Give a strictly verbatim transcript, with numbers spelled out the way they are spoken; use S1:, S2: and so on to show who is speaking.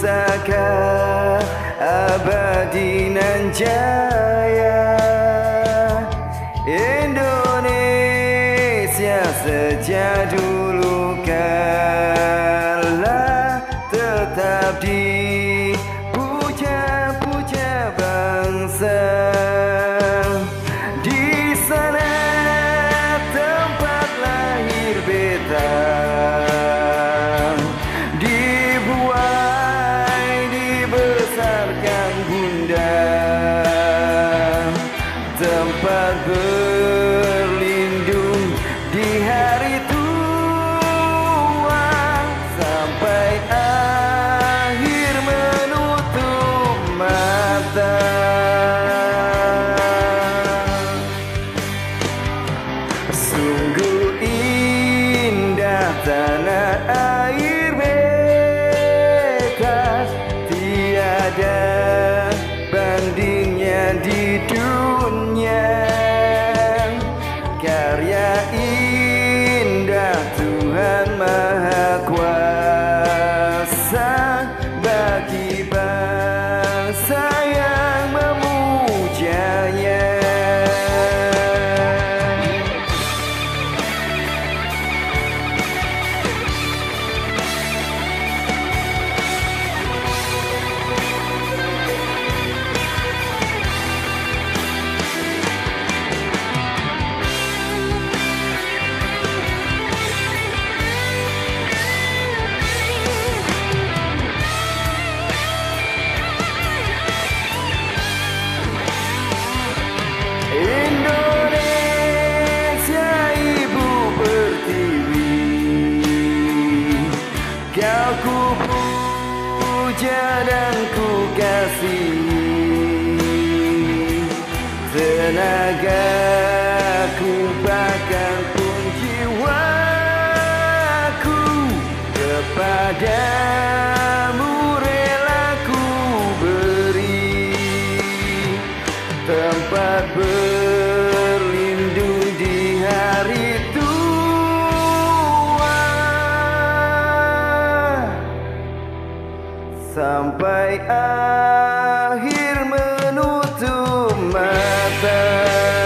S1: pusaka abadi nan jaya, Indonesia sejak dulu kala tetap dipuja-puja bangsa. Di sana tempat lahir beta, dibuai dibesarkan bunda, tempat berlindung di hari tua sampai akhir menutup mata. Sungguh indah tanah air beta, tiada bandingnya di dunia. Karya indah Tuhan Maha Kuasa bagi bangsa yang memujanya. Indonesia ibu pertiwi, kau ku puja dan ku kasihi. Tenagaku bahkan pun jiwaku kepadamu rela ku beri, tempat berlindung di hari tua sampai akhir menutup mata.